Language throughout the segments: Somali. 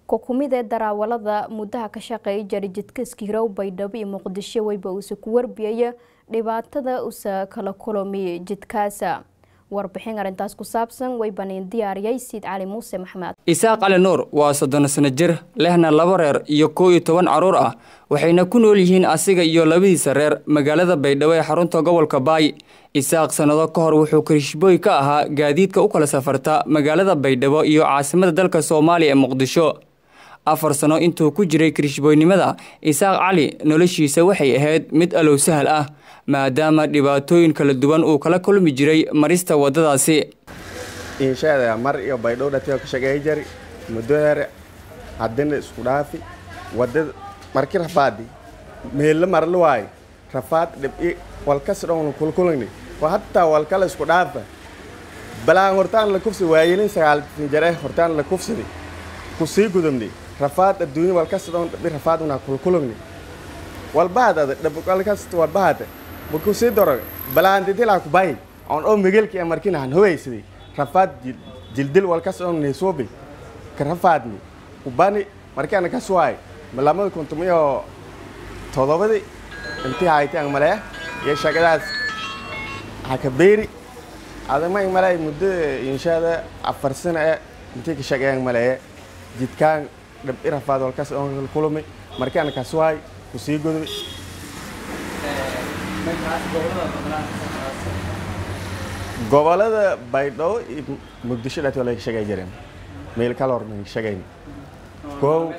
Kokumide darawalada muddaha ka shaqeeya jidka Iskirow Baydhabo iyo Muqdisho wayba uu ku warbiyay dhibaatada uu kala kulmay jidkaasa. Warbixin arintaas ku saabsan way baneen diyaariyay Siid Cali Muuse Maxamed. Isaaq Cali Nuur waa 30 sano jir, lehna 2 reer iyo 12 caruur ah. Waxayna ku nool yihiin asiga iyo labadiisa reer magaalada Baydhabo ee xarunta gobolka Baay. Isaaq sanado ka hor wuxuu Kirishbooy ka ahaa gaadiidka u kala safarta magaalada Baydhabo iyo caasimadda dalka Soomaaliya ee Muqdisho. 4 sano intuu ku jiray Kirishbooynimada, Isaaq Cali noloshiisa waxay ahayd mid alow sahal ah, maadaama dhibaatooyin kala duwan uu kala kulmi jiray marista wadadaasi. Inshaada mar iyo Baydhabo dadka ka shaqeeyay jari muddo hore haddana isku dhaafi wadada markii rafaadi meel mar luwaay rafaad dhib wal ka soo kulkulni wa hatta wal kala isku dhaafa balaan hortaan la kufsi waayeen sagaal jare hortaan la kufsidi ku sii gudumni rafaad adduunyo wal ka soo rafaad una kulkulni wal baad dhib wal ka soo baad buku sii doro balaan didila ku bay on oo migelki markina han hooyaysi rafaad jildil wal ka soo neesobi ka rafaadni u bani markana ka soo ay malamada kuntumiyo todobadi intii haytaan malay iyo shaqadaas hakabeeri adama malay muddo inshaada 4 sano intii ka shaqeeyay malay jidkaan dhab irafaad wal ka soo kulmay markana ka soo ay ku sii godoy gobolada Baydhabo iyo Muqdisho dadka la shaqeey jireen meel kala hormay shaqeyn ko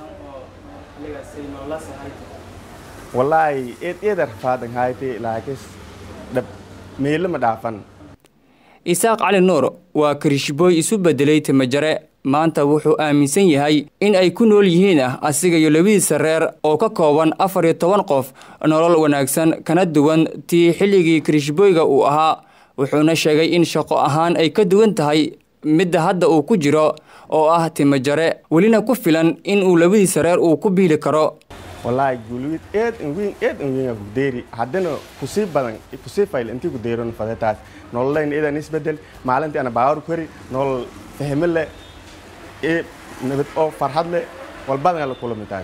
wallahi eedar faadan hayti laakis dab meel ma dhaafan. Isaaq Cali Nuur waa Kirishbooy isu bedelay Timajare. Maanta wuxuu aaminsan yahay in ay ku nool yihiin asiga iyo labadiisa reer oo ka kooban 14 qof, nolol wanaagsan kana duwan tii xilligii Kirishbooyga uu ahaa. Wuxuuna sheegay in shaqo ahaan ay ka duwan tahay midda hadda uu ku jiro oo ah Timajare, welina ku filan in uu labadiisa reer uu ku biili karo. wallahi gulwid eed in ku deeri haddana ku sii badan ku sii fayl intii ku deeron fadataas nololeyn idan isbedel maalintii ana baawar kori nolol fahmile ee nabad oo farxad leh wal badan la kulmitaas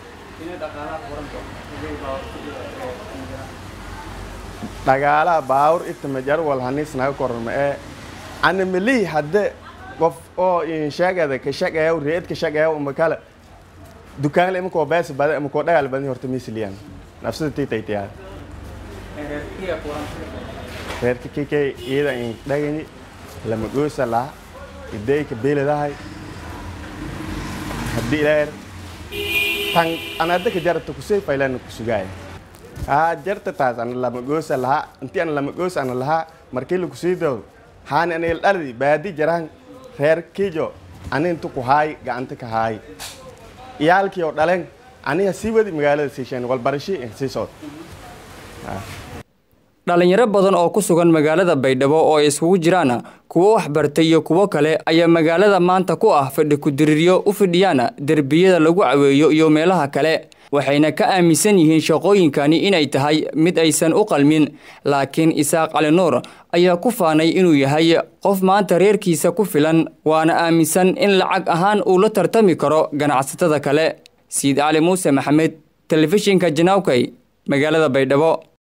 dagaala baawar Timajare wal hanis naga korma ee ana mali hadda qof oo in shaqada ka shaqeeyo reed ka shaqeeyo makala dukaan le imko baas badan imko dagaal badan horta misliyan nafsada taytaytiya reerka kike iyada in dhagani lama goosa la iday ka beeladahay hadii leer tan ana dadka jarta ku sey faylan ku sugay jarta taas ana lama goosa la intii ana lama goosa ana la markii la ku sii daaw haan ana il ardi baadi jaraan reer kijo ana intu ku hay gacanta ka hay iyalkii oo dhaleen aniga sii wadi magaalada Siishaan wal barashi sii soo dhalinyaro badan oo ku sugan magaalada Baydhabo oo isugu jiraan kuwa wax bartay iyo kuwa kale ayaa magaalada maanta ku ah fadhi ku diririyo u fidhiyana darbiyada lagu caweeyo iyo meelaha kale. Waxayna ka aaminsan yihiin shaqooyinkani inay tahay mid aysan u qalmin, laakiin Isaaq Cali Nuur ayaa ku faanay inuu yahay qof maanta reerkiisa ku filan, waana aaminsan in lacag ahaan uu la tartami karo ganacsatada kale. Siid Cali Muuse Maxamed, telefishinka Janaawkay, magaalada Baydhabo.